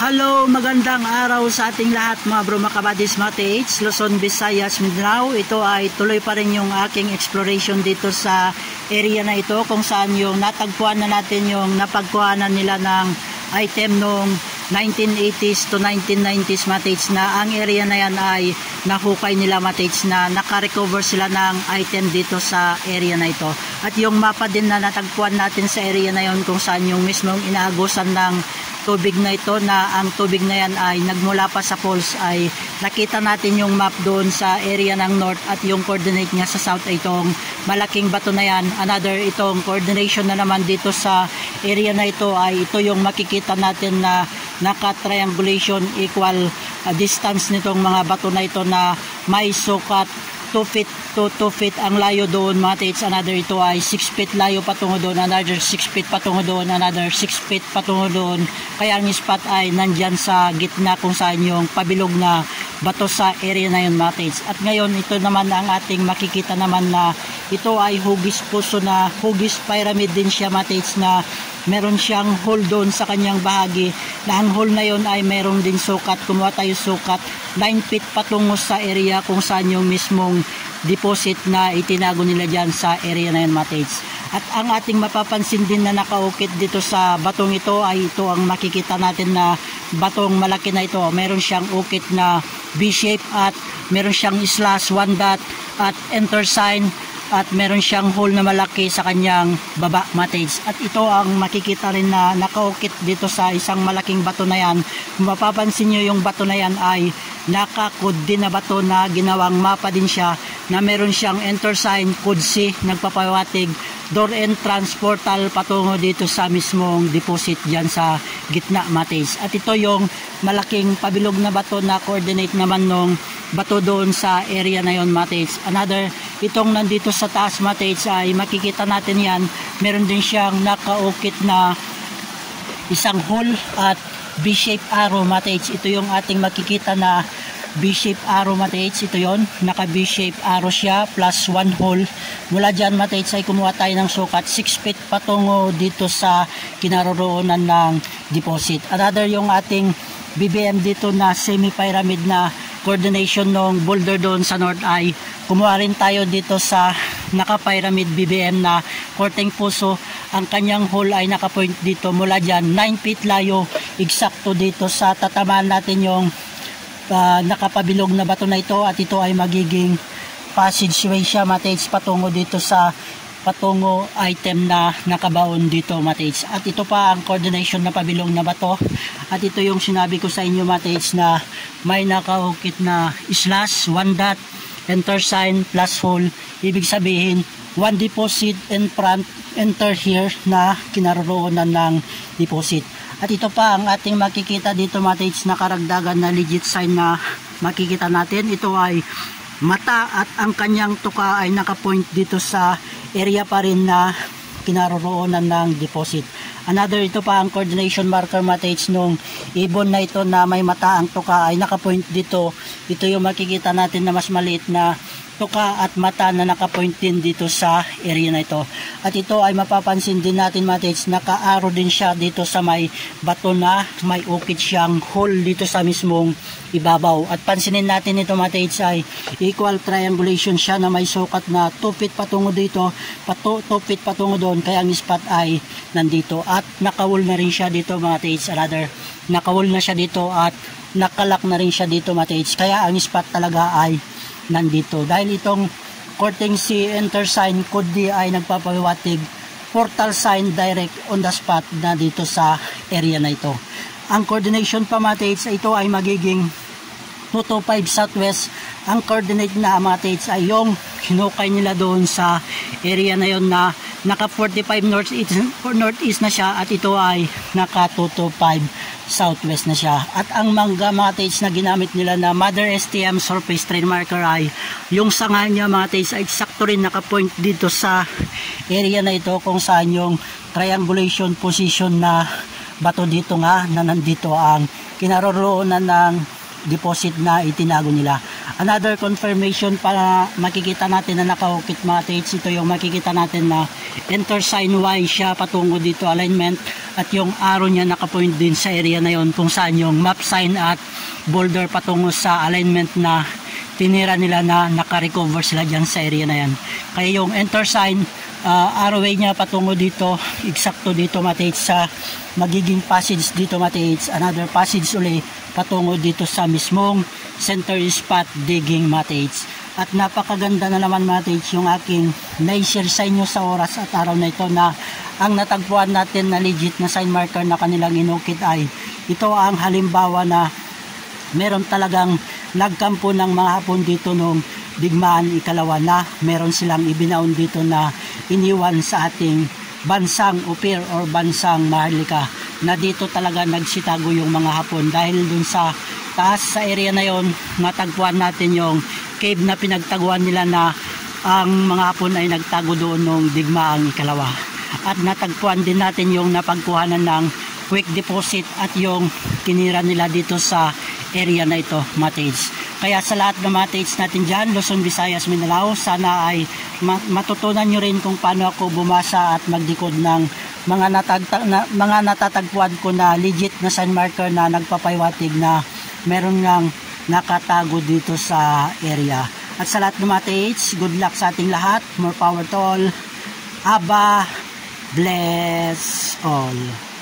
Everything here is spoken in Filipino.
Hello, magandang araw sa ating lahat mga bro, mga kabadis, mga TH, Luzon, Visayas, Mindanao. Ito ay tuloy pa rin yung aking exploration dito sa area na ito kung saan yung natagpuan na natin yung napagkuhanan nila ng item noong 1980s to 1990s mga TH, na ang area na yan ay nahukay nila mga TH, na nakarecover sila ng item dito sa area na ito. At yung mapa din na natagpuan natin sa area na yon kung saan yung mismong inaagusan ng tubig na ito, na ang tubig na yan ay nagmula pa sa falls, ay nakita natin yung map doon sa area ng north, at yung coordinate niya sa south ay itong malaking bato na yan. Another itong coordination na naman dito sa area na ito ay ito yung makikita natin na naka-triangulation equal distance nitong mga bato na ito, na may sukat 2 feet to 2 feet ang layo doon mga TH. Another ito ay 6 feet layo patungo doon, another 6 feet patungo doon, another 6 feet patungo doon. Kaya ang spot ay nandyan sa gitna kung saan yung pabilog na bato sa area na yun mga TH. At ngayon ito naman ang ating makikita naman na ito ay hugis puso, na hugis pyramid din siya mga TH, na meron siyang hole doon sa kanyang bahagi, na ang hole na yon ay meron din sukat. Kumuha tayo sukat 9 feet patungo sa area kung saan yung mismong deposit na itinago nila dyan sa area na yun mga TH. At ang ating mapapansin din na nakaukit dito sa batong ito ay ito ang makikita natin na batong malaki na ito. Meron siyang ukit na B-shape at meron siyang slash, 1 dot at enter sign, at meron siyang hole na malaki sa kanyang baba mga TH. At ito ang makikita rin na nakaukit dito sa isang malaking bato na yan. Kung mapapansin nyo, yung bato na yan ay nakakod din na bato na ginawang mapa din siya, na meron siyang enter sign, code C, nagpapawatig door entrance portal patungo dito sa mismong deposit dyan sa gitna mga TH. At ito yung malaking pabilog na bato na coordinate naman nung bato doon sa area na yon mga TH. Another, itong nandito sa taas mga TH ay makikita natin yan, meron din siyang nakaukit na isang hole at B-shape arrow mga TH. Ito yung ating makikita na B-shape arrow mga TH. Ito yon, naka B-shape arrow siya plus 1 hole. Mula dyan mga TH ay kumuha tayo ng sukat 6 feet patungo dito sa kinaroroonan ng deposit. Another, yung ating BBM dito na semi-pyramid na coordination ng boulder doon sa north, ay kumuha rin tayo dito sa naka-pyramid BBM na korteng puso. Ang kanyang hole ay naka-point dito, mula dyan 9 feet layo, eksakto dito sa tatamaan natin yung nakapabilog na bato na ito. At ito ay magiging passageway siya mga TH patungo dito sa patungo item na nakabaon dito mga TH. At ito pa ang coordination na pabilog na bato. At ito yung sinabi ko sa inyo mga TH, na may nakaukit na slash, 1 dot, enter sign plus hole. Ibig sabihin 1 deposit in front, enter here, na kinaroroonan ng deposit. At ito pa ang ating makikita dito mga TH na karagdagan na legit sign na makikita natin. Ito ay mata, at ang kanyang tuka ay nakapoint dito sa area pa rin na kinaroroonan ng deposit. Another, ito pa ang coordination marker mga TH nung ibon na ito na may mata, ang tuka ay nakapoint dito. Ito yung makikita natin na mas maliit na tuka at mata na nakapoint din dito sa area na ito. At ito ay mapapansin din natin mga TH, naka-arrow din siya dito sa may bato na may ukit siyang hole dito sa mismong ibabaw. At pansinin natin ito mga TH ay equal triangulation siya, na may sukat na 2 feet patungo dito, 2 feet patungo doon, kaya ang spot ay nandito. At nakawol na rin siya dito mga TH, another, nakawol na siya dito at nakalak na rin siya dito mga TH, kaya ang spot talaga ay nandito. Dahil itong korteng C, enter sign, code D ay nagpapahiwatig portal sign direct on the spot na dito sa area na ito. Ang coordination pa mga TH, ito ay magiging 225 southwest. Ang coordinate na mga TH ay yung hinukay nila doon sa area na yon, na naka 45 northeast na siya, at ito ay naka 225 southwest na siya. At ang mga TH na ginamit nila na Mother STM surface trail marker ay yung sanga niya mga TH ay eksakto rin nakapoint dito sa area na ito kung saan yung triangulation position na bato dito nga, na nandito ang kinaroroonan ng deposit na itinago nila. Another confirmation para makikita natin na nakaukit mga TH, ito yung makikita natin na enter sign Y siya patungo dito alignment, at yung arrow niya nakapoint din sa area na yon kung saan yung map sign at boulder patungo sa alignment na tinira nila na naka-recover sila dyan sa area na yan. Kaya yung enter sign, arrowway niya patungo dito, eksakto dito Matates sa magiging passage dito Matates, another passage uli patungo dito sa mismong center spot digging Matates. At napakaganda na naman Matates yung aking na-share sa inyo sa oras at araw na ito na ang natagpuan natin na legit na sign marker na kanilang inukit ay ito ang halimbawa na meron talagang nagkampo ng mga Hapon dito nung digmaan ikalawa na meron silang ibinaon dito na iniwan sa ating bansang Upir or bansang Maharlika, na dito talaga nagsitago yung mga Hapon dahil dun sa taas sa area na yon matagpuan natin yung cave na pinagtaguan nila na ang mga Hapon ay nagtago doon nung digmaang ikalawa. At natagpuan din natin yung napagkuhanan ng quick deposit at yung tinira nila dito sa area na ito Matates. Kaya sa lahat ng Matates natin dyan, Luzon, Visayas, Mindanao, sana ay matutunan nyo rin kung paano ako bumasa at magdikod ng mga natatagpuan ko na legit na sign marker na nagpapaywatig na meron ngang nakatago dito sa area. At sa lahat ng Matates, good luck sa ating lahat. More power to all. Aba, bless all.